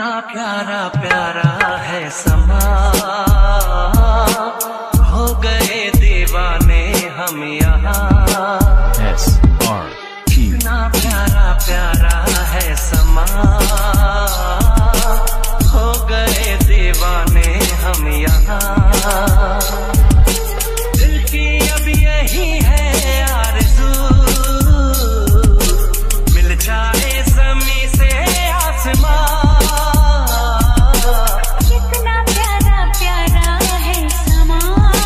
कितना प्यारा प्यारा है समा, हो गए दीवाने हम यहाँ। कितना प्यारा प्यारा है समा, हो गए दीवाने हम यहाँ। दिल की अब यही है आरज़ू, मिल जाए ज़मीं से आसमां। कितना प्यारा प्यारा है समा,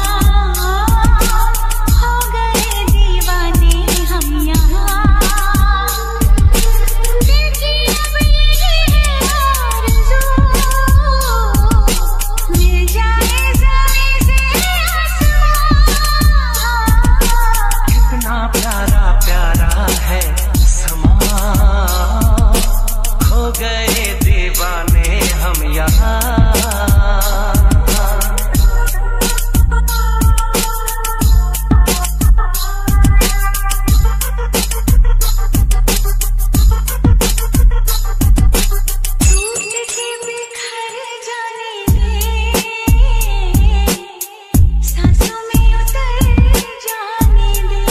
हो गए दीवाने हम यहाँ। दिल की अब यही है आरज़ू, मिल जाए ज़मीं से आसमां। कितना प्यारा प्यारा है समा, हो गए दीवाने हम यहाँ। टूट के बिखर जाने दे, सांसों में उतर जाने दे।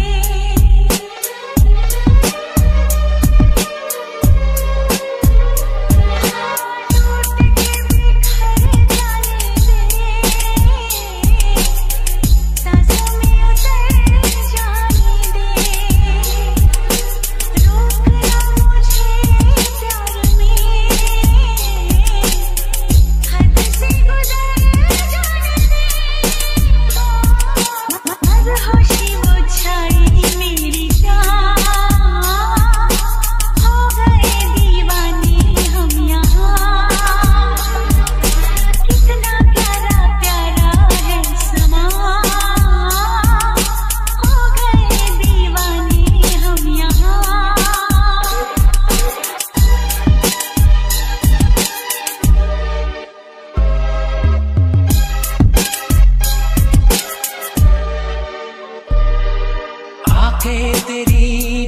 टूट के बिखर जाने दे, सांसों में उतर जाने दे। रोकना मुझे प्यार में, हद से गुजर जाने दे। मदहोशी वो छाई मेरी जान, हो गए दीवाने हम यहाँ। कितना प्यारा प्यारा है समा, हो गए दीवाने हम यहाँ। आके तेरी